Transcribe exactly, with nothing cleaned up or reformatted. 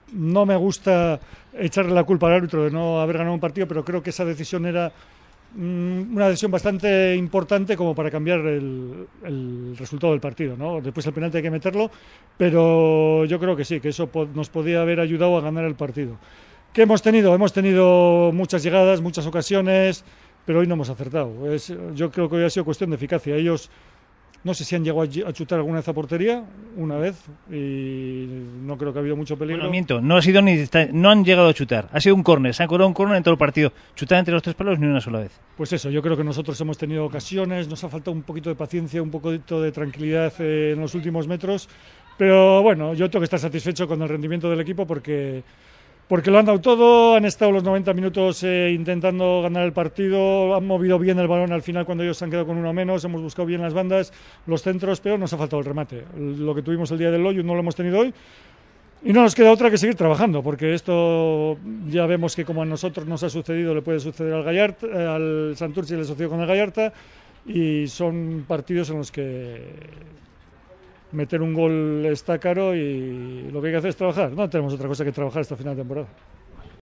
no me gusta echarle la culpa al árbitro de no haber ganado un partido, pero creo que esa decisión era mm, una decisión bastante importante como para cambiar el, el resultado del partido, ¿no? Después el penalti hay que meterlo, pero yo creo que sí, que eso po nos podía haber ayudado a ganar el partido. ¿Qué hemos tenido? Hemos tenido muchas llegadas, muchas ocasiones, pero hoy no hemos acertado. Es, yo creo que hoy ha sido cuestión de eficacia. Ellos no sé si han llegado a chutar alguna vez a portería, una vez, y no creo que ha habido mucho peligro. Bueno, miento, no ha sido ni no han llegado a chutar, ha sido un córner, se han cobrado un córner en todo el partido, chutar entre los tres palos ni una sola vez. Pues eso, yo creo que nosotros hemos tenido ocasiones, nos ha faltado un poquito de paciencia, un poquito de tranquilidad eh, en los últimos metros, pero bueno, yo tengo que estar satisfecho con el rendimiento del equipo porque porque lo han dado todo, han estado los noventa minutos eh, intentando ganar el partido, han movido bien el balón al final cuando ellos se han quedado con uno menos, hemos buscado bien las bandas, los centros, pero nos ha faltado el remate. Lo que tuvimos el día del Loyu no lo hemos tenido hoy y no nos queda otra que seguir trabajando, porque esto ya vemos que como a nosotros nos ha sucedido, le puede suceder al Gallarta, al Santurce le sucedió con el Gallarta, y son partidos en los que meter un gol está caro y lo que hay que hacer es trabajar. No tenemos otra cosa que trabajar hasta final de temporada.